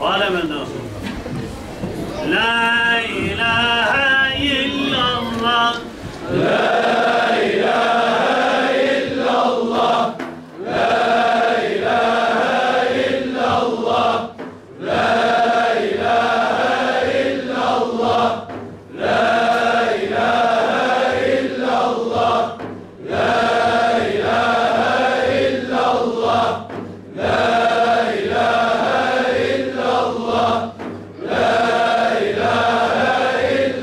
Alemenden sonra. La ilahe illallah. La ilahe illallah. La ilahe illallah. La ilahe illallah. La ilahe illallah. La ilahe illallah. La ilahe illallah. La ilahe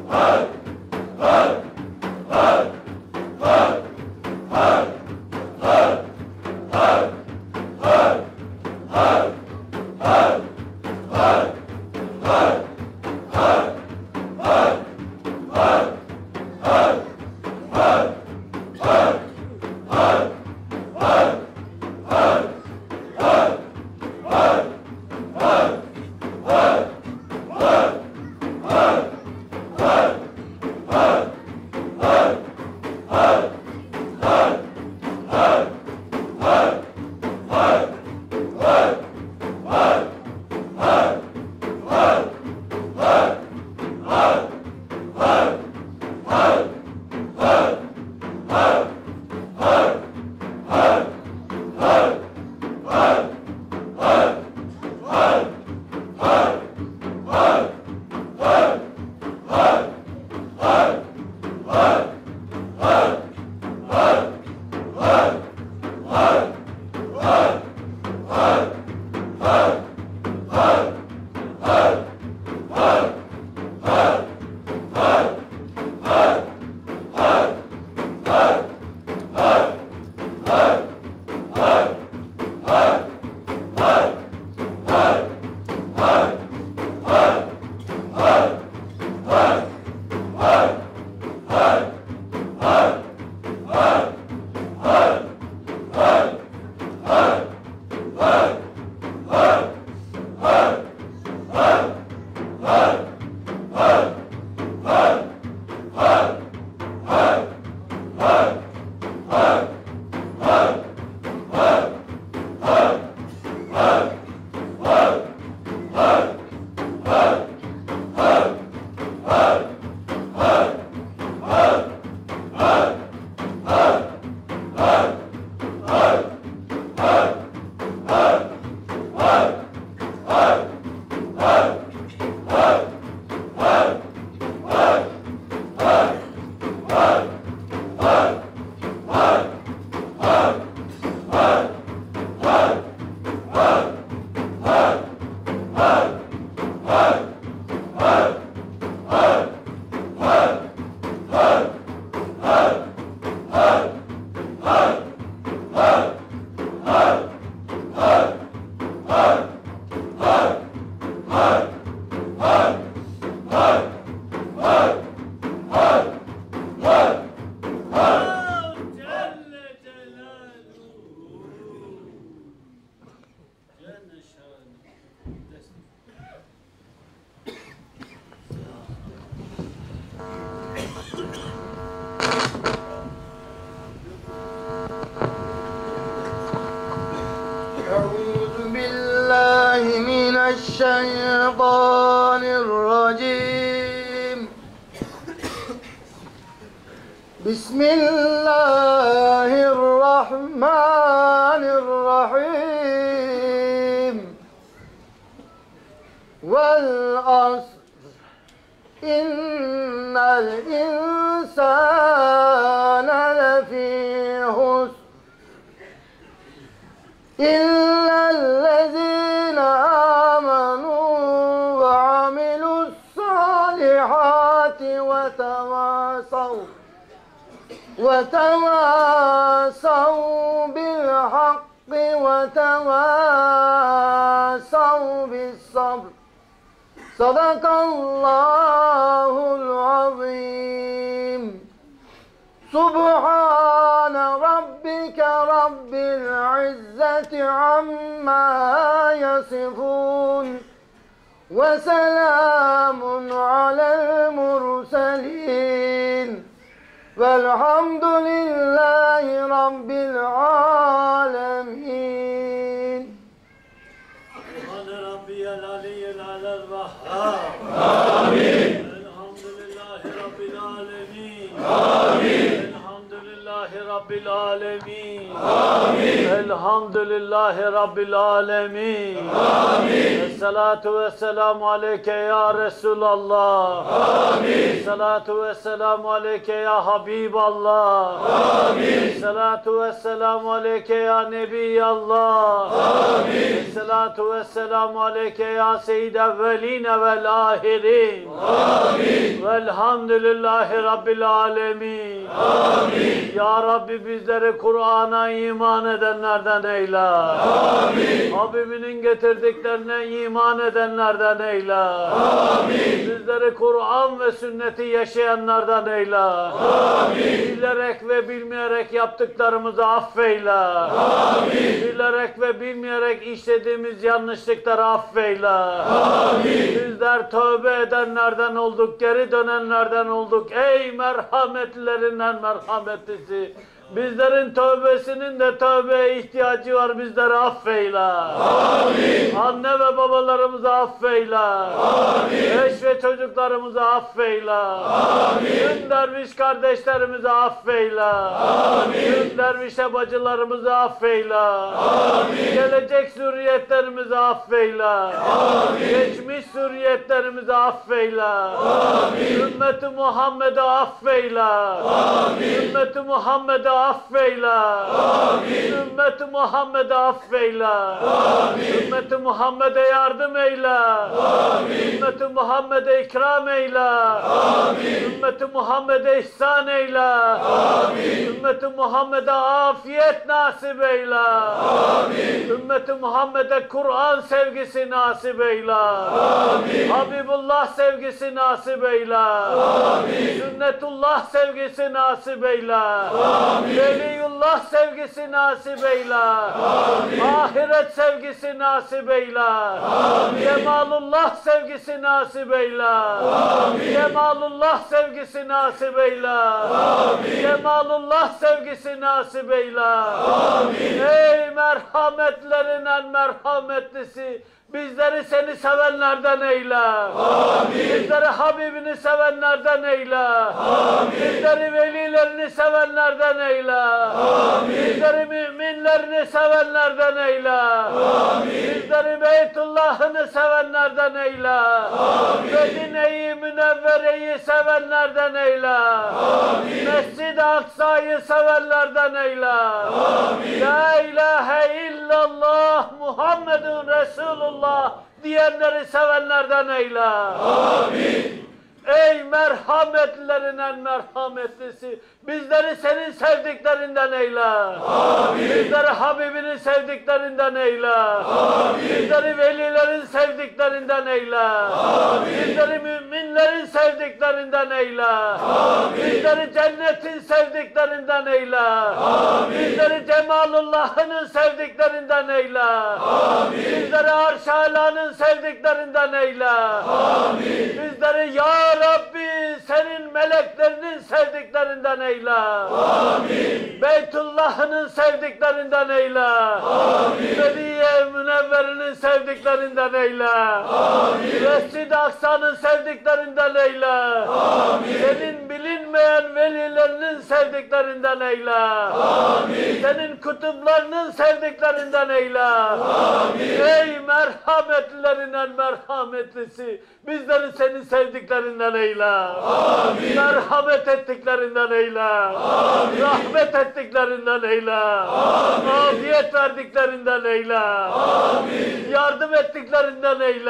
الشيطان الرجيم. بسم الله الرحمن الرحيم. والعصر إن الإنسان لفي خسر إلا الذين آمنوا وعملوا الصالحات وتواصوا بالحق وتواصوا بالصبر. صدق الله العظيم. سبحان ربك رب العزة عما يصفون وسلام على المرسلين والحمد لله رب العالمين. سبحان ربي العلي الأعلى الوهاب. آمين. الحمد لله رب العالمين. آمين. الحمد لله رب العالمين. آمين. الحمد لله رب العالمين. آمين. الصلاة والسلام عليك يا رسول الله. آمين. Salatu ve selamu aleyke ya Habiballah. Salatu ve selamu aleyke ya Nebiyallah. Salatu ve selamu aleyke ya Seyyid evveline vel ahirin. Velhamdülillahi Rabbil alemin. Ya Rabbi bizleri Kur'an'a iman edenlerden eyle. Habibinin getirdiklerine iman edenlerden eyle. Bizleri Kur'an ve sünneti yaşayanlardan eyle. Bilerek ve bilmeyerek yaptıklarımızı affeyle. Bilerek ve bilmeyerek işlediğimiz yanlışlıkları affeyle. Bizler tövbe edenlerden olduk, geri dönenlerden olduk. Ey merhametlerinden merhametlisi. Bizlerin tövbesinin de tövbeye ihtiyacı var. Bizleri affeyle. Anne ve babalarımızı affeyle. Eş ve çocuklarımızı affeyle. Tüm derviş kardeşlerimizi affeyle. Tüm dervişe bacılarımızı affeyle. Gelecek zürriyetlerimizi affeyle. Geçmiş zürriyetlerimizi affeyle. Ümmeti Muhammed'i affeyle. Ümmeti Muhammed'i affeyle. Ümmeti Muhammed'e affeyle. Ümmeti Muhammed'e yardım eyle. Ümmeti Muhammed'e ikram eyle. Ümmeti Muhammed'e ihsan eyle. Ümmeti Muhammed'e afiyet nasip eyle. Ümmeti Muhammed'e Kur'an sevgisi nasip eyle. Habibullah sevgisi nasip eyle. Sünnetullah sevgisi nasip eyle. Veliyullah sevgisi nasip eyle. Ahiret sevgisi nasip eyle. Cemalullah sevgisi nasip eyle. Cemalullah sevgisi nasip eyle. Cemalullah sevgisi nasip eyle. Ey merhametlerin en merhametlisi, bizleri seni sevenlerden eyle. Bizleri Habibini sevenlerden eyle. Bizleri velilerini sevenlerden eyle. Bizleri müminlerini sevenlerden eyle. Bizleri Beytullah'ını sevenlerden eyle. Medine-i Münevvere'yi sevenlerden eyle. Mescid-i Aksa'yı sevenlerden eyle. La ilahe illallah Muhammedun Resulullah diyenleri sevenlerden eyle. Amin. Ey merhametlerin en merhametlisi, bizleri senin sevdiklerinden eyle. Amin. Bizleri Habibinin sevdiklerinden eyle. Amin. Bizleri velilerin sevdiklerinden eyle. Amin. Bizleri müminlerin sevdiklerinden eyle. Amin. Bizleri cennetin sevdiklerinden eyle. Amin. Bizleri Cemalullah'ın sevdiklerinden eyle. Amin. Bizleri Arş-ı sevdiklerinden eyle. Amin. Bizleri ya Rabbi senin meleklerinin sevdiklerinden eyle. Amin. Beytullah'ın sevdiklerinden eyle. Amin. Medine-i Münevvere'nin sevdiklerinden eyle. Amin. Mescid-i Aksa'nın sevdiklerinden eyle. Amin. Senin bilinmeyen velilerinin sevdiklerinden eyle. Amin. Senin kutuplarının sevdiklerinden eyle. Amin. Ey merhametlerin en merhametlisi, bizleri senin sevdiklerinden eyle. Amin. Merhamet ettiklerinden eyle. Amin. Rahmet ettiklerinden eyle. Amin. Afiyet verdiklerinden eyle. Amin. Yardım ettiklerinden eyle.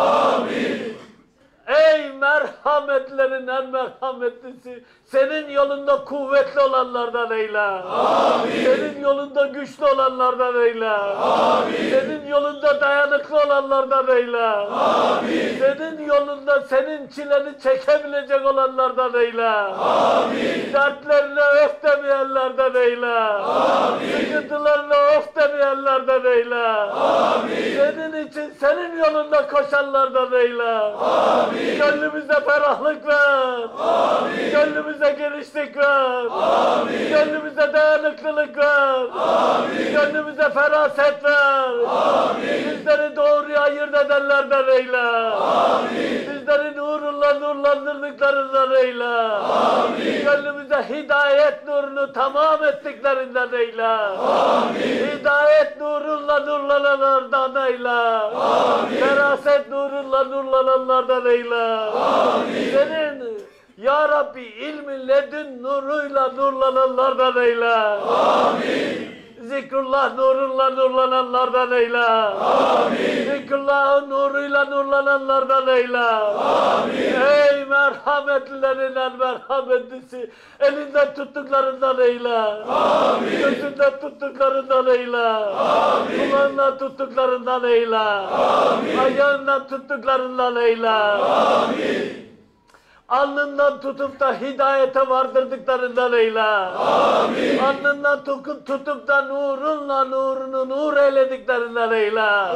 Amin. Ey merhametlerin en merhametlisi, senin yolunda kuvvetli olanlardan eyle. Amin. Senin yolunda güçlü olanlardan eyle. Amin. Senin yolunda dayanıklı olanlardan eyle. Amin. Senin yolunda senin çileni çekebilecek olanlardan eyle. Amin. Dertlerine öf demeyenlerden eyle. Amin. Sıkıntılarına öf demeyenlerden eyle. Amin. Senin için senin yolunda koşanlardan eyle. Amin. Gönlümüze ferahlık ver. Amin. Gönlümüze genişlik ver. Amin. Gönlümüze dayanıklılık ver. Amin. Gönlümüze feraset ver. Amin. Bizleri doğruyu ayırt edenlerden eyle. Amin. Bizleri nurunla nurlandırdıklarından eyle. Amin. Gönlümüze hidayet nurunu tamam ettiklerinden eyle. Amin. Hidayet nurunla nurlananlardan eyle. Amin. Feraset nurunla nurlananlardan eyle. Amin. Senin Ya Rabbi ilmin ledün nuruyla nurlananlardan eyle. Amin. Zikrullah nurunla nurlananlardan eyle. Amin. Zikrullah'ın nuruyla nurlananlardan eyle. Amin. Ey merhametlilerin en merhametlisi, elinden tuttuklarından eyle. Amin. Gözünden tuttuklarından eyle. Amin. Kulağından tuttuklarından eyle. Amin. Ayağından tuttuklarından eyle. Amin. Alnından tutup da hidayete vardırdıklarından eyle. Amin. Alnından tutup da nurunla nurunu nur eylediklerinden eyle.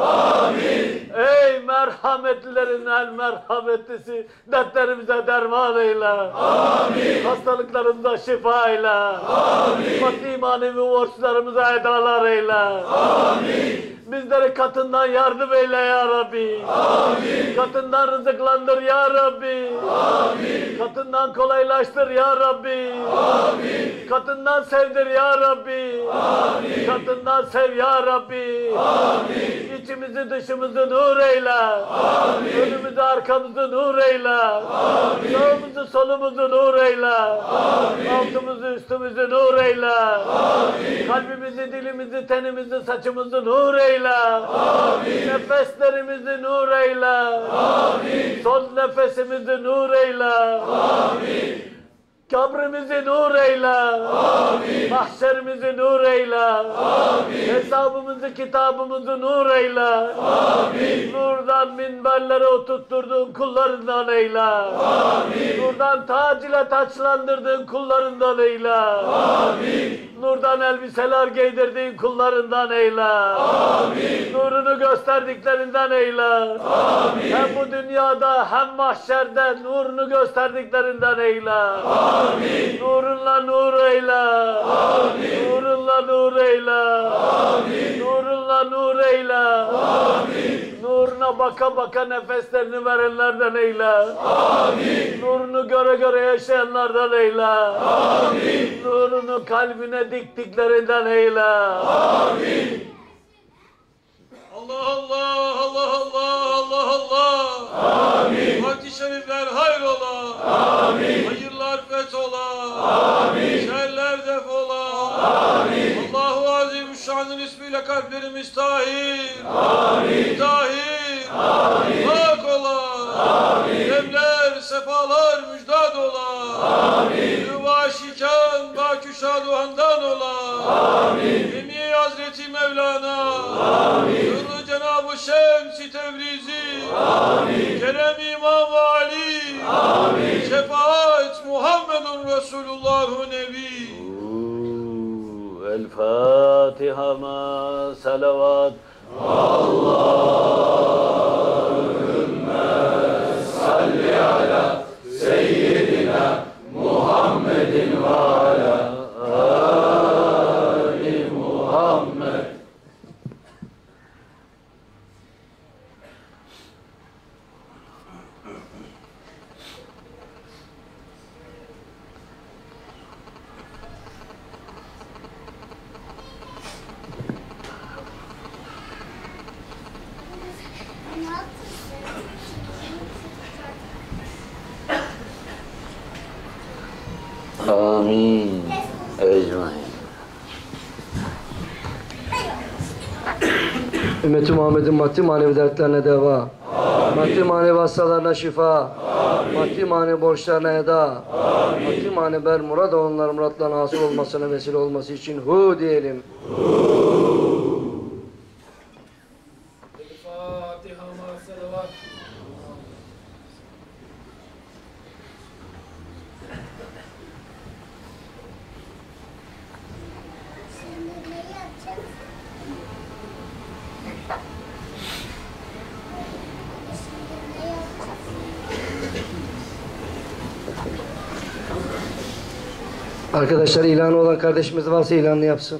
Amin. Ey merhametlilerin en merhametlisi, dertlerimize derman eyle. Amin. Hastalıklarımıza şifa eyle. Amin. Maddi manevi borçlarımıza edalar eyle. Amin. Bizleri katından yardım eyle ya Rabbi. Amin. Katından rızıklandır ya Rabbi. Amin. Katından kolaylaştır ya Rabbi. Amin. Katından sevdir ya Rabbi. Amin. Katından sev ya Rabbi. Amin. İçimizi dışımızı nur eyle. Amin. Önümüzü arkamızı nur eyle. Amin. Sağımızı solumuzu nur eyle. Amin. Altımızı üstümüzü nur eyle. Amin. Kalbimizi, dilimizi, tenimizi, saçımızı nur eyle. Amin. Nefeslerimizi nur eyle. Amin. Son nefesimizi nur eyle. Amin. Kabrimizi nur eyle. Amin. Mahşerimizi nur eyle. Amin. Hesabımızı, kitabımızı nur eyle. Amin. Nurdan minberlere oturtturduğun kullarından eyle. Amin. Nurdan tac ile taçlandırdığın kullarından eyle. Amin. Nurdan elbiseler giydirdiğin kullarından eyle. Amin. Nurunu gösterdiklerinden eyle. Amin. Hem bu dünyada hem mahşerde nurunu gösterdiklerinden eyle. Amin. Nurunla nur eyle. Amin. Nurunla nur eyle. Amin. Nurunla nur eyle. Amin. Nuruna baka baka nefeslerini verenlerden eyle. Amin. Nurunu göre göre yaşayanlardan eyle. Amin. Nurunu kalbine diktiklerinden eyle. Amin. Allah Allah, Allah Allah, Allah Allah. Amin. Hadis-i şerifler hayrola. Amin. Hayırlar fethola. Amin. Şerler defola. Amin. Allahu Azimüşşan'ın ismiyle kalplerimiz tahir. Amin. Tahir. Amin. Hak ola. Amin. Demler, sefalar müjdat ola. Amin. Rıva şikan, baküşaduhandan ola. Amin. Emi Hazreti Mevlana. Amin. Hürrü Cenab-ı Şems-i Tebrizi. Amin. Kerem İmam Ali. Amin. Şefaat Muhammedun Resulullahu Nebi. El Fatiha ma salavat. Salli ala seyyidina Muhammedin ve ala ali Muhammed. Amin. Ecmaîn. Ümmeti Muhammed'in maddi manevi dertlerine deva. Maddi manevi hastalarına şifa. Maddi manevi borçlarına eda. Maddi manevi bermurad onlar muratlarına hasıl olmasına vesile olması için hu diyelim. Fatiha ma salavat. Arkadaşlar ilanı olan kardeşimiz varsa ilanını yapsın.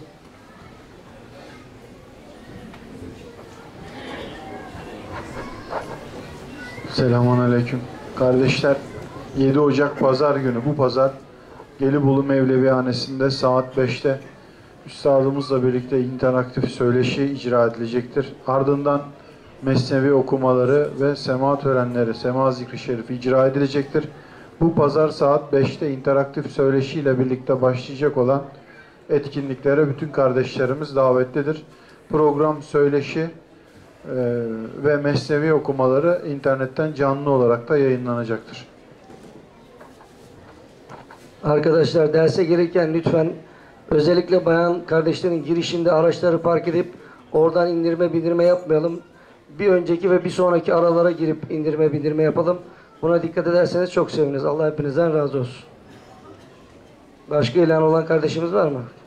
Selamünaleyküm. Kardeşler 7 Ocak Pazar günü bu pazar Gelibolu Mevlevihanesi'nde saat 5'te üstadımızla birlikte interaktif söyleşi icra edilecektir. Ardından mesnevi okumaları ve sema törenleri, sema zikri şerifi icra edilecektir. Bu pazar saat 5'te interaktif söyleşiyle birlikte başlayacak olan etkinliklere bütün kardeşlerimiz davetlidir. Program, söyleşi ve mesnevi okumaları internetten canlı olarak da yayınlanacaktır. Arkadaşlar derse gelirken lütfen özellikle bayan kardeşlerin girişinde araçları park edip oradan indirme bildirme yapmayalım. Bir önceki ve bir sonraki aralara girip indirme bildirme yapalım. Buna dikkat ederseniz çok seviniriz. Allah hepinizden razı olsun. Başka ilan olan kardeşimiz var mı?